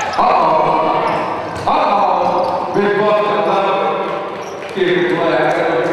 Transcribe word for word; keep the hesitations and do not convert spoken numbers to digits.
Uh-oh. Uh-oh. Big Buck, I love it. Give it away.